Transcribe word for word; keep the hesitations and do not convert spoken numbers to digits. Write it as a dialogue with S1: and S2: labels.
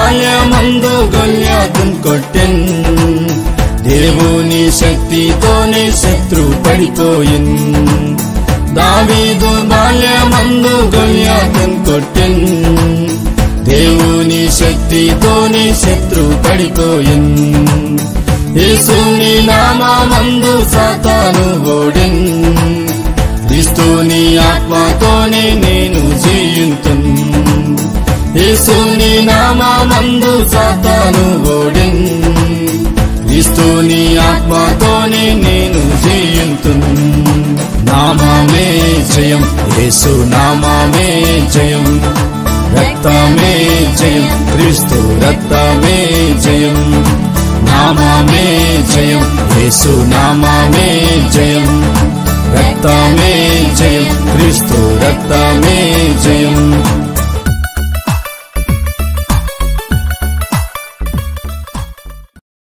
S1: బాల్యమందు గొల్యాతును కొట్టెన్, దేవుని శక్తితోనే శత్రు పడిపోయిన్. దావీదు బాల్యమందు గొల్యాతును కొట్టెన్, దేవుని శక్తితోనే శత్రు పడిపోయిన్. యేసుని నామమందు సాతాను ఓడెన్, క్రీస్తుని ఆత్మతోనే నేను జీవింతున్. యేసుని నామమందు సాతాను ఓడెన్, క్రీస్తుని ఆత్మతోనే నేను జీవింతున్. నామమే జయం, యేసు నామమే జయం, రక్తమే జయం, క్రీస్తు రక్తమే జయం. నామమే జయం, యేసు నామమే జయం, రక్తమే జయం, క్రీస్తు రక్తమే జయం.